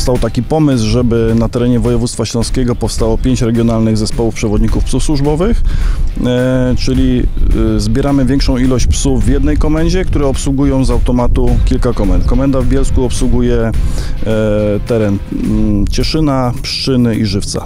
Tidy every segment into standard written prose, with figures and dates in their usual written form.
powstał taki pomysł, żeby na terenie województwa śląskiego powstało 5 regionalnych zespołów przewodników psów służbowych, czyli zbieramy większą ilość psów w jednej komendzie, które obsługują z automatu kilka komend. Komenda w Bielsku obsługuje teren Cieszyna, Pszczyny i Żywca.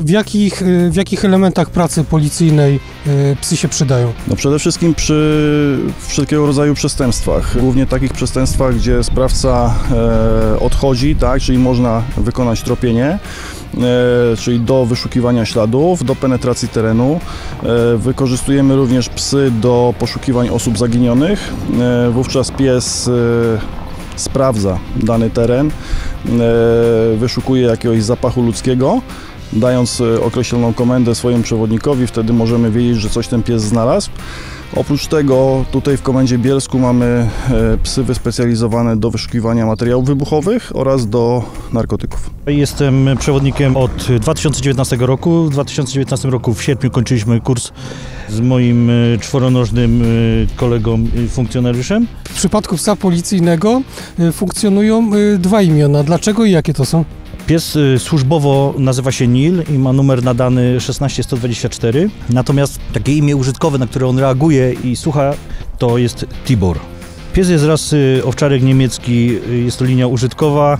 W jakich elementach pracy policyjnej psy się przydają? No przede wszystkim przy wszelkiego rodzaju przestępstwach, głównie takich przestępstwach, gdzie sprawca odchodzi, tak, czyli można wykonać tropienie, czyli do wyszukiwania śladów, do penetracji terenu. Wykorzystujemy również psy do poszukiwań osób zaginionych. Wówczas pies sprawdza dany teren, wyszukuje jakiegoś zapachu ludzkiego, dając określoną komendę swojemu przewodnikowi, wtedy możemy wiedzieć, że coś ten pies znalazł. Oprócz tego tutaj w Komendzie Bielsku mamy psy wyspecjalizowane do wyszukiwania materiałów wybuchowych oraz do narkotyków. Jestem przewodnikiem od 2019 roku. W 2019 roku w sierpniu kończyliśmy kurs z moim czworonożnym kolegą funkcjonariuszem. W przypadku psa policyjnego funkcjonują 2 imiona. Dlaczego i jakie to są? Pies służbowo nazywa się Nil i ma numer nadany 16124, natomiast takie imię użytkowe, na które on reaguje i słucha, to jest Tibor. Pies jest z rasy owczarek niemiecki, jest to linia użytkowa,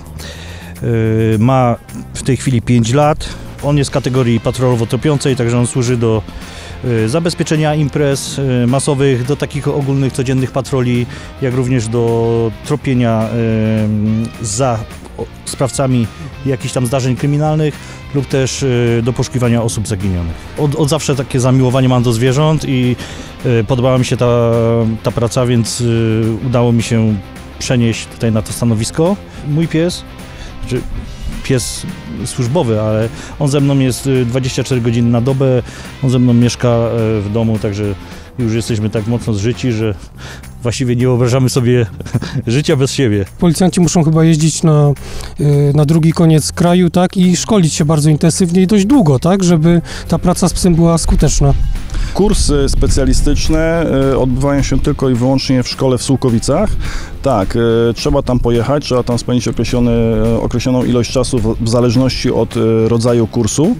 ma w tej chwili 5 lat. On jest kategorii patrolowo-tropiącej, także on służy do zabezpieczenia imprez masowych, do takich ogólnych, codziennych patroli, jak również do tropienia za sprawcami jakichś tam zdarzeń kryminalnych lub też do poszukiwania osób zaginionych. Od zawsze takie zamiłowanie mam do zwierząt i podobała mi się ta praca, więc udało mi się przenieść tutaj na to stanowisko. Mój pies, pies służbowy, ale on ze mną jest 24 godziny na dobę, on ze mną mieszka w domu, także już jesteśmy tak mocno zżyci, że właściwie nie wyobrażamy sobie życia bez siebie. Policjanci muszą chyba jeździć na drugi koniec kraju, tak, i szkolić się bardzo intensywnie i dość długo, tak, żeby ta praca z psem była skuteczna. Kursy specjalistyczne odbywają się tylko i wyłącznie w szkole w Sułkowicach. Tak, trzeba tam pojechać, trzeba tam spędzić określoną ilość czasu w zależności od rodzaju kursu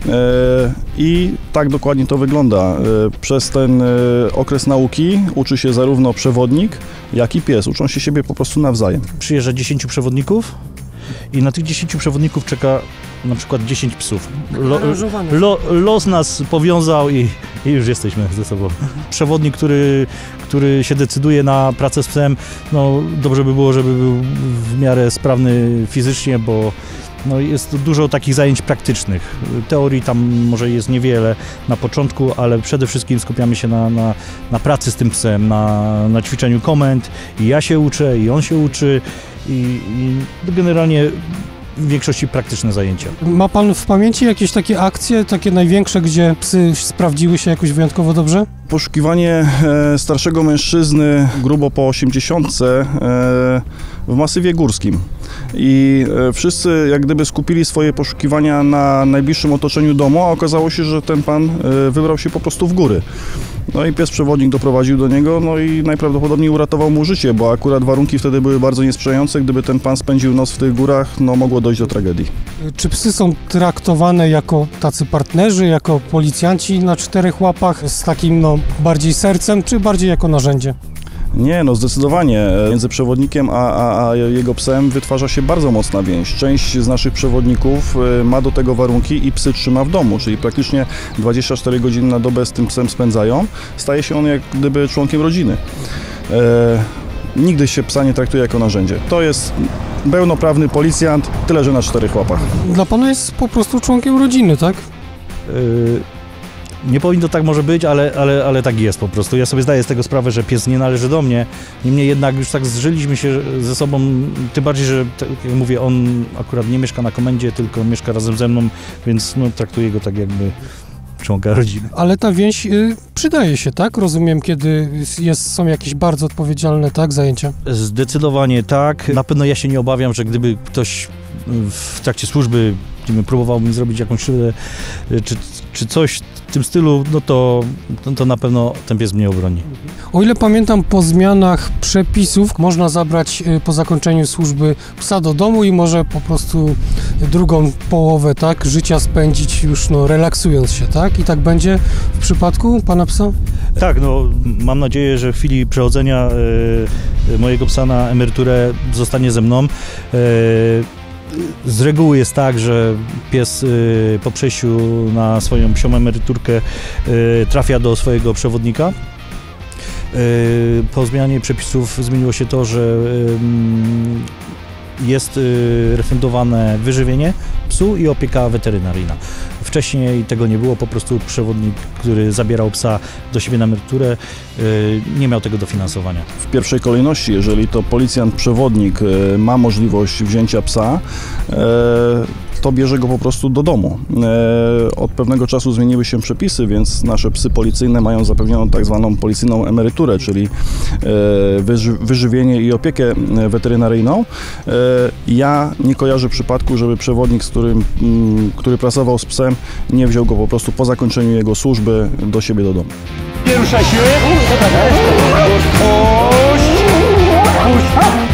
i tak dokładnie to wygląda. Przez ten okres nauki uczy się zarówno przewodnik, jak i pies. Uczą się siebie po prostu nawzajem. Przyjeżdża 10 przewodników i na tych 10 przewodników czeka na przykład 10 psów. Los nas powiązał i już jesteśmy ze sobą. Przewodnik, który się decyduje na pracę z psem, no dobrze by było, żeby był w miarę sprawny fizycznie, bo no jest dużo takich zajęć praktycznych. Teorii tam może jest niewiele na początku, ale przede wszystkim skupiamy się na pracy z tym psem, na ćwiczeniu komend. I ja się uczę, i on się uczy i generalnie w większości praktyczne zajęcia. Ma pan w pamięci jakieś takie akcje, takie największe, gdzie psy sprawdziły się jakoś wyjątkowo dobrze? Poszukiwanie starszego mężczyzny grubo po 80 w masywie górskim. I wszyscy jak gdyby skupili swoje poszukiwania na najbliższym otoczeniu domu, a okazało się, że ten pan wybrał się po prostu w góry. No i pies przewodnik doprowadził do niego, no i najprawdopodobniej uratował mu życie, bo akurat warunki wtedy były bardzo niesprzyjające. Gdyby ten pan spędził noc w tych górach, no mogło dojść do tragedii. Czy psy są traktowane jako tacy partnerzy, jako policjanci na 4 łapach, z takim bardziej sercem, czy bardziej jako narzędzie? Nie, no zdecydowanie. Między przewodnikiem a jego psem wytwarza się bardzo mocna więź. Część z naszych przewodników ma do tego warunki i psy trzyma w domu, czyli praktycznie 24 godziny na dobę z tym psem spędzają. Staje się on jak gdyby członkiem rodziny. Nigdy się psa nie traktuje jako narzędzie. To jest pełnoprawny policjant, tyle że na 4 łapach. Dla pana jest po prostu członkiem rodziny, tak? Nie powinno tak może być, ale tak jest po prostu. Ja sobie zdaję z tego sprawę, że pies nie należy do mnie. Niemniej jednak już tak zżyliśmy się ze sobą, tym bardziej, że tak jak mówię, on akurat nie mieszka na komendzie, tylko mieszka razem ze mną, więc traktuję go tak jakby członka rodziny. Ale ta więź przydaje się, tak? Rozumiem, kiedy są jakieś bardzo odpowiedzialne, tak, zajęcia? Zdecydowanie tak. Na pewno ja się nie obawiam, że gdyby ktoś w trakcie służby nie wiem, próbował mi zrobić jakąś krzywdę, czy coś w tym stylu, no to na pewno ten pies mnie obroni. O ile pamiętam, po zmianach przepisów można zabrać po zakończeniu służby psa do domu i może po prostu drugą połowę, tak, życia spędzić już, no, relaksując się, tak? I tak będzie w przypadku pana psa? Tak, no mam nadzieję, że w chwili przechodzenia mojego psa na emeryturę zostanie ze mną. Z reguły jest tak, że pies po przejściu na swoją psią emeryturkę trafia do swojego przewodnika. Po zmianie przepisów zmieniło się to, że jest refundowane wyżywienie psu i opieka weterynaryjna. Wcześniej tego nie było, po prostu przewodnik, który zabierał psa do siebie na emeryturę, nie miał tego dofinansowania. W pierwszej kolejności, jeżeli to policjant przewodnik ma możliwość wzięcia psa, to bierze go po prostu do domu. Od pewnego czasu zmieniły się przepisy, więc nasze psy policyjne mają zapewnioną tak zwaną policyjną emeryturę, czyli wyżywienie i opiekę weterynaryjną. Ja nie kojarzę przypadku, żeby przewodnik, który pracował z psem, nie wziął go po prostu po zakończeniu jego służby do siebie do domu. Nie ruszaj się! Puść! Puść!